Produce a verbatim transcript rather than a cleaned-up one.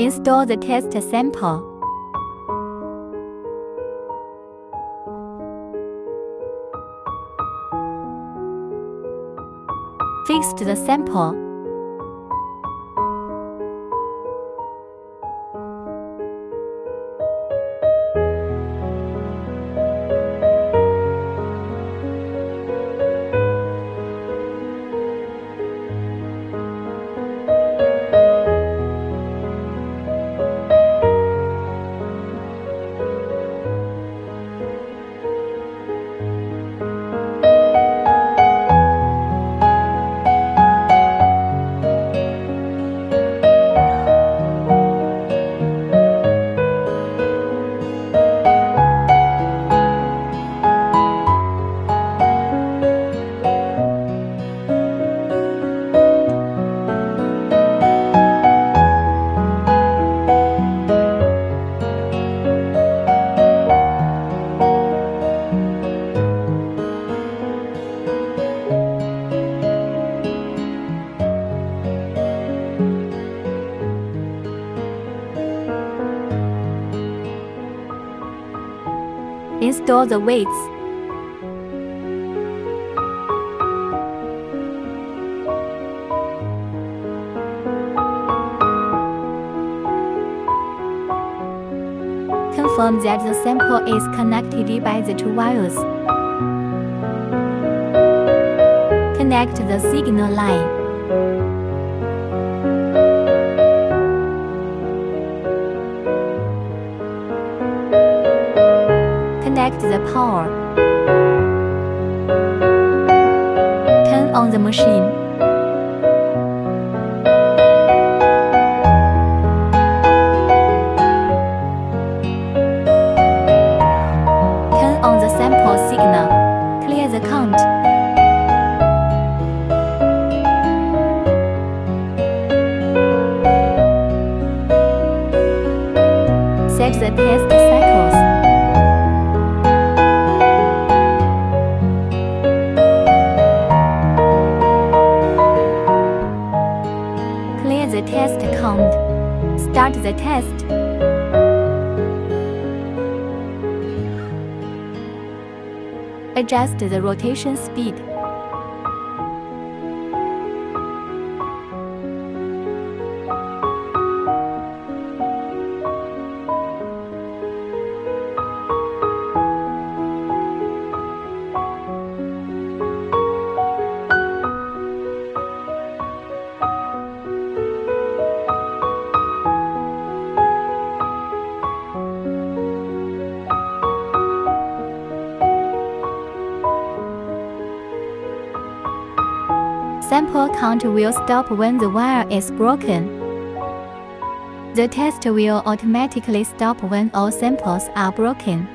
Install the test sample. Fixed the sample. Install the weights. Confirm that the sample is connected by the two wires. Connect the signal line. Connect the power. Turn on the machine. Turn on the sample signal. Clear the count. Set the test cycles. The test count. Start the test. Adjust the rotation speed. Sample count will stop when the wire is broken. The test will automatically stop when all samples are broken.